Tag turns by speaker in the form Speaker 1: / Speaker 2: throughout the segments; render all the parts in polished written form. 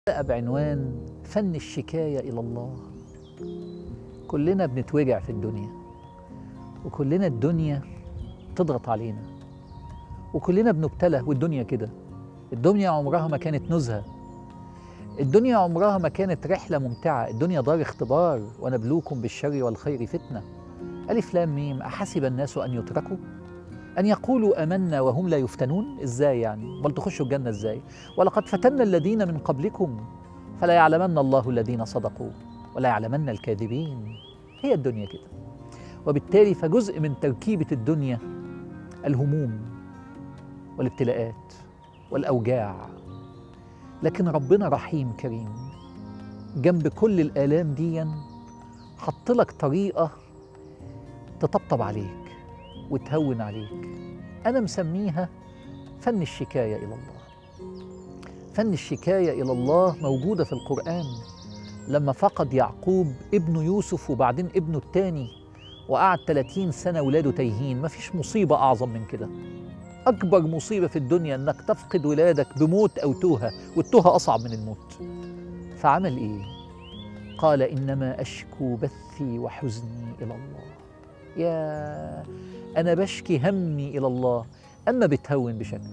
Speaker 1: حلقة بعنوان فن الشكاية إلى الله. كلنا بنتوجع في الدنيا، وكلنا الدنيا تضغط علينا، وكلنا بنبتلى. والدنيا كده، الدنيا عمرها ما كانت نزهة، الدنيا عمرها ما كانت رحلة ممتعة، الدنيا دار اختبار. ونبلوكم بالشر والخير فتنة. ألف لام ميم. أحسب الناس أن يتركوا أن يقولوا آمنا وهم لا يفتنون؟ إزاي يعني؟ امال تخشوا الجنة إزاي؟ ولقد فتنا الذين من قبلكم فلا يعلمن الله الذين صدقوا ولا يعلمن الكاذبين. هي الدنيا كده. وبالتالي فجزء من تركيبة الدنيا الهموم والابتلاءات والأوجاع، لكن ربنا رحيم كريم. جنب كل الآلام دي حط لك طريقة تطبطب عليك وتهون عليك. أنا مسميها فن الشكاية إلى الله. فن الشكاية إلى الله موجودة في القرآن. لما فقد يعقوب ابنه يوسف وبعدين ابنه الثاني وقعد 30 سنة ولاده تايهين، مفيش مصيبة أعظم من كده. أكبر مصيبة في الدنيا إنك تفقد ولادك بموت أو توهة، والتوهة أصعب من الموت. فعمل إيه؟ قال إنما أشكو بثي وحزني إلى الله. يا أنا بشكي همي إلى الله. أما بتهون بشكل،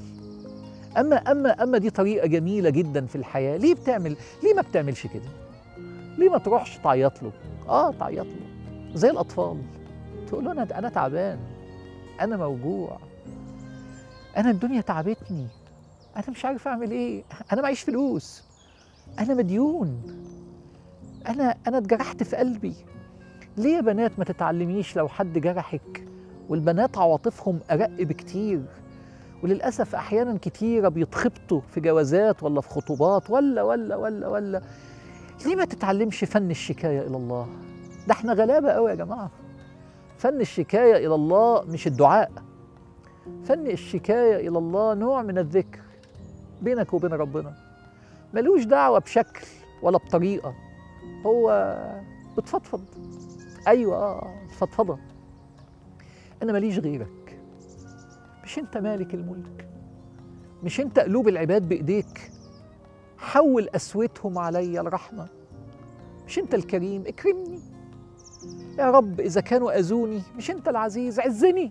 Speaker 1: أما دي طريقة جميلة جدا في الحياة. ليه ما بتعملش كده؟ ليه ما تروحش تعيط له؟ تعيط له زي الأطفال، تقول له أنا تعبان، أنا موجوع، أنا الدنيا تعبتني، أنا مش عارف أعمل إيه، أنا معيش فلوس، أنا مديون، أنا اتجرحت في قلبي. ليه يا بنات ما تتعلميش لو حد جرحك؟ والبنات عواطفهم أرق بكتير، وللأسف أحيانا كتيرة بيتخبطوا في جوازات ولا في خطوبات ولا. ليه ما تتعلمش فن الشكاية إلى الله؟ ده احنا غلابة قوي يا جماعة. فن الشكاية إلى الله مش الدعاء. فن الشكاية إلى الله نوع من الذكر بينك وبين ربنا، ملوش دعوة بشكل ولا بطريقة. هو بتفضفض. أيوة فضفضة. أنا ماليش غيرك، مش أنت مالك الملك، مش أنت قلوب العباد بإيديك، حول قسوتهم علي الرحمة، مش أنت الكريم اكرمني يا رب، إذا كانوا أذوني مش أنت العزيز عزني.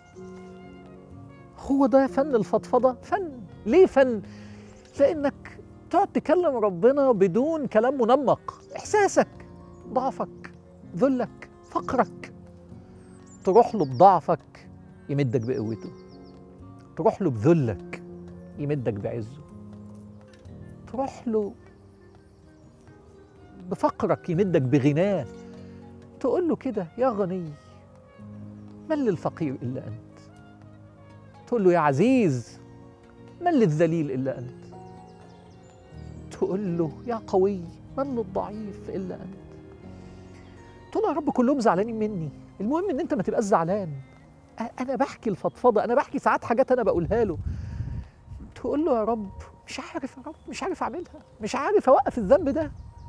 Speaker 1: هو ده فن الفضفضة. فن. ليه فن؟ لأنك تقعد تكلم ربنا بدون كلام منمق. إحساسك، ضعفك، ذلك، فقرك، تروح له بضعفك يمدك بقوته، تروح له بذلك يمدك بعزه، تروح له بفقرك يمدك بغناه. تقول له كده يا غني من للفقير إلا أنت، تقول له يا عزيز من للذليل إلا أنت، تقول له يا قوي من للضعيف إلا أنت. تقول له يا رب كلهم زعلانين مني، المهم ان انت ما تبقاش زعلان. انا بحكي الفضفضه، انا بحكي ساعات حاجات انا بقولها له. تقول له يا رب مش عارف، يا رب مش عارف اعملها، مش عارف اوقف الذنب ده،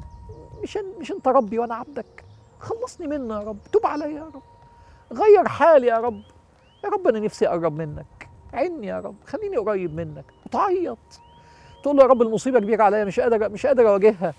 Speaker 1: مش انت ربي وانا عبدك، خلصني منه يا رب، توب عليا يا رب، غير حالي يا رب، يا رب انا نفسي اقرب منك، عيني يا رب، خليني قريب منك. وتعيط تقول له يا رب المصيبه كبيره عليا، مش قادر اواجهها،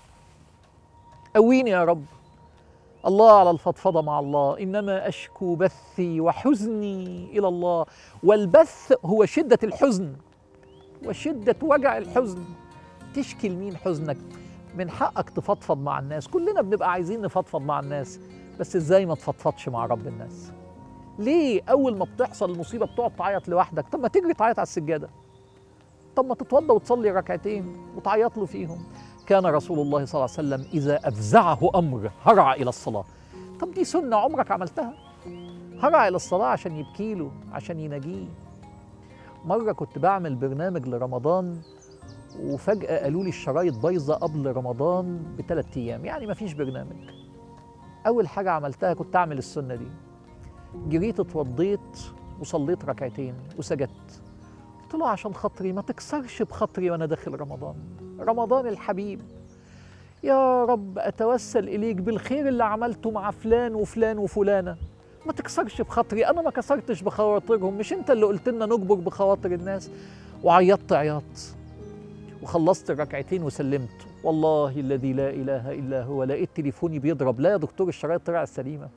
Speaker 1: قويني يا رب. الله على الفضفضة مع الله. إنما أشكو بثي وحزني إلى الله. والبث هو شدة الحزن وشدة وجع الحزن. تشكي لمين حزنك؟ من حقك تفضفض مع الناس، كلنا بنبقى عايزين نفضفض مع الناس، بس إزاي ما تفضفضش مع رب الناس؟ ليه أول ما بتحصل المصيبة بتقعد تعيط لوحدك؟ طب ما تجري تعيط على السجادة، طب ما تتوضى وتصلي ركعتين وتعيط له فيهم. كان رسول الله صلى الله عليه وسلم إذا أفزعه أمر هرع إلى الصلاة. طب دي سنة عمرك عملتها؟ هرع إلى الصلاة عشان يبكي له، عشان يناجيه. مرة كنت بعمل برنامج لرمضان، وفجأة قالوا لي الشرايط بايظة قبل رمضان ب3 أيام، يعني مفيش برنامج. أول حاجة عملتها كنت أعمل السنة دي، جريت اتوضيت وصليت ركعتين وسجدت. قلت له عشان خاطري ما تكسرش بخاطري وانا داخل رمضان الحبيب، يا رب اتوسل اليك بالخير اللي عملته مع فلان وفلان وفلانه، ما تكسرش بخاطري، انا ما كسرتش بخواطرهم، مش انت اللي قلت لنا نجبر بخواطر الناس. وعيطت عياط وخلصت الركعتين وسلمت. والله الذي لا إله إلا هو لقيت تليفوني بيضرب، لا يا دكتور الشرايط طلعت سليمة.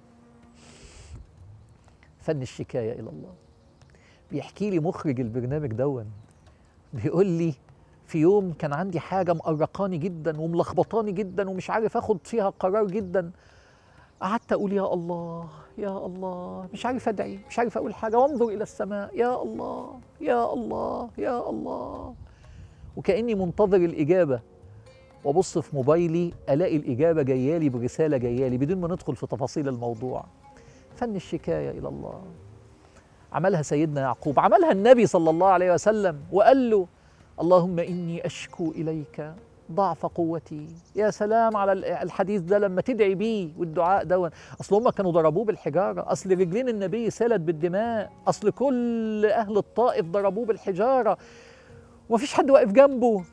Speaker 1: فن الشكاية إلى الله. بيحكي لي مخرج البرنامج دون، بيقول لي في يوم كان عندي حاجة مقرقاني جدا وملخبطاني جدا ومش عارف اخد فيها قرار جدا، قعدت اقول يا الله يا الله، مش عارف ادعي، مش عارف اقول حاجة، وانظر الى السماء، يا الله يا الله يا الله، وكأني منتظر الإجابة، وابص في موبايلي الاقي الإجابة جايالي برسالة جايالي بدون ما ندخل في تفاصيل الموضوع. فن الشكاية إلى الله. عملها سيدنا يعقوب، عملها النبي صلى الله عليه وسلم، وقال له اللهم إني أشكو إليك ضعف قوتي. يا سلام على الحديث ده لما تدعي بيه والدعاء دون. أصل هم كانوا ضربوه بالحجارة، أصل رجلين النبي سالت بالدماء، أصل كل أهل الطائف ضربوه بالحجارة ومفيش حد واقف جنبه.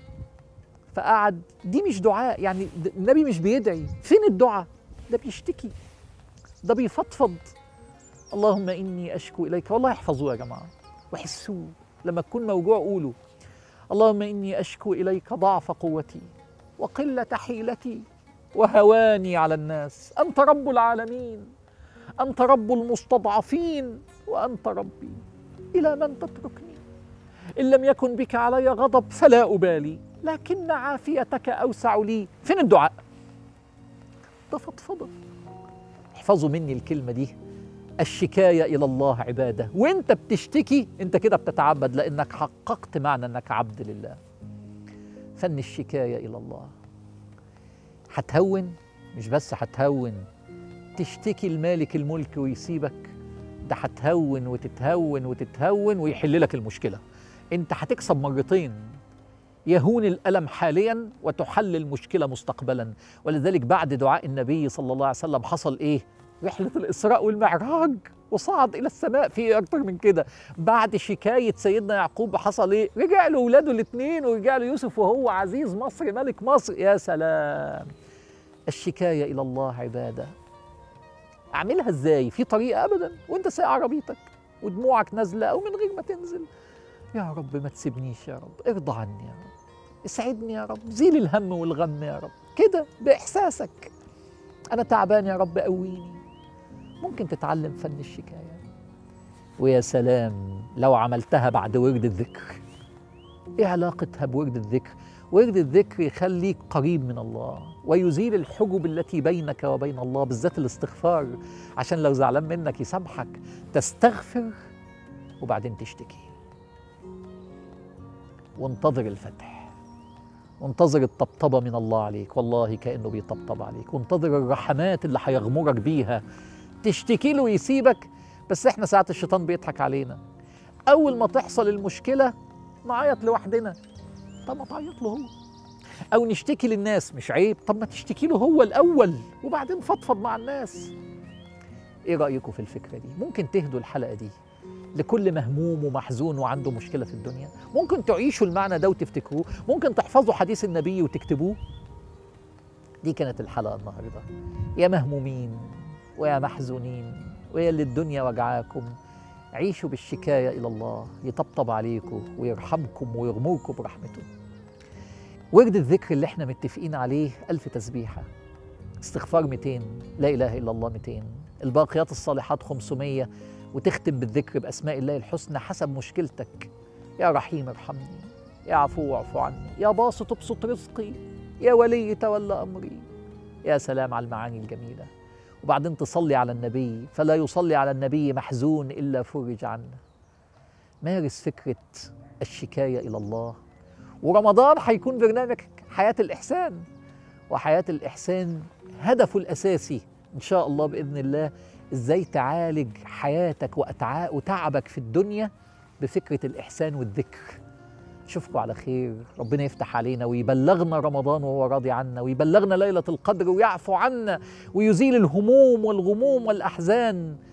Speaker 1: فقعد، دي مش دعاء يعني، النبي مش بيدعي، فين الدعاء؟ ده بيشتكي، ده بيفضفض. اللهم إني أشكو إليك، والله احفظوه يا جماعة وحسوه، لما تكون موجوع قولوا اللهم إني أشكو إليك ضعف قوتي وقلة حيلتي وهواني على الناس، أنت رب العالمين، أنت رب المستضعفين، وأنت ربي، إلى من تتركني؟ إن لم يكن بك علي غضب فلا أبالي، لكن عافيتك أوسع لي. فين الدعاء؟ ده فضفضة. احفظوا مني الكلمة دي، الشكاية إلى الله عبادة، وإنت بتشتكي أنت كده بتتعبد، لأنك حققت معنى أنك عبد لله. فن الشكاية إلى الله. هتهون، مش بس هتهون تشتكي المالك الملك ويسيبك، ده هتهون وتتهون وتتهون ويحل لك المشكلة. أنت هتكسب مرتين، يهون الألم حاليا وتحل المشكلة مستقبلا. ولذلك بعد دعاء النبي صلى الله عليه وسلم حصل إيه؟ رحلة الإسراء والمعراج، وصعد إلى السماء. في أكتر من كده. بعد شكاية سيدنا يعقوب حصل إيه؟ رجع له أولاده الاثنين، ورجع له يوسف وهو عزيز مصر ملك مصر. يا سلام. الشكاية إلى الله عبادة. أعملها إزاي؟ في طريقة؟ أبدا. وأنت سايق عربيتك ودموعك نازلة أو من غير ما تنزل، يا رب ما تسيبنيش، يا رب ارضى عني، يا رب اسعدني، يا رب زيل الهم والغم، يا رب كده بإحساسك. أنا تعبان يا رب قويني. ممكن تتعلم فن الشكاية. ويا سلام لو عملتها بعد ورد الذكر. إيه علاقتها بورد الذكر؟ ورد الذكر يخليك قريب من الله ويزيل الحجب التي بينك وبين الله، بالذات الاستغفار، عشان لو زعلان منك يسامحك. تستغفر وبعدين تشتكي، وانتظر الفتح، وانتظر الطبطبة من الله عليك، والله كأنه بيطبطب عليك، وانتظر الرحمات اللي هيغمرك بيها. تشتكي له ويسيبك، بس احنا ساعات الشيطان بيضحك علينا. أول ما تحصل المشكلة نعيط لوحدنا، طب ما تعيط له هو. أو نشتكي للناس، مش عيب؟ طب ما تشتكي له هو الأول وبعدين فضفض مع الناس. إيه رأيكم في الفكرة دي؟ ممكن تهدوا الحلقة دي لكل مهموم ومحزون وعنده مشكلة في الدنيا. ممكن تعيشوا المعنى ده وتفتكروه، ممكن تحفظوا حديث النبي وتكتبوه. دي كانت الحلقة النهاردة. يا مهمومين ويا محزونين ويا اللي الدنيا وجعاكم، عيشوا بالشكاية إلى الله، يطبطب عليكم ويرحمكم ويغمركم برحمته. ورد الذكر اللي احنا متفقين عليه 1000 تسبيحة، استغفار 200، لا إله إلا الله 200، الباقيات الصالحات 500، وتختم بالذكر بأسماء الله الحسنى حسب مشكلتك. يا رحيم ارحمني، يا عفو اعف عني، يا باسط ابسط رزقي، يا ولي تولى أمري. يا سلام على المعاني الجميلة. وبعدين تصلي على النبي، فلا يصلي على النبي محزون إلا فرج عنه. مارس فكرة الشكاية إلى الله. ورمضان هيكون برنامج حياة الإحسان، وحياة الإحسان هدفه الأساسي إن شاء الله بإذن الله إزاي تعالج حياتك وتعبك في الدنيا بفكرة الإحسان والذكر. أشوفكم على خير، ربنا يفتح علينا ويبلغنا رمضان وهو راضي عنا، ويبلغنا ليلة القدر ويعفو عنا ويزيل الهموم والغموم والأحزان.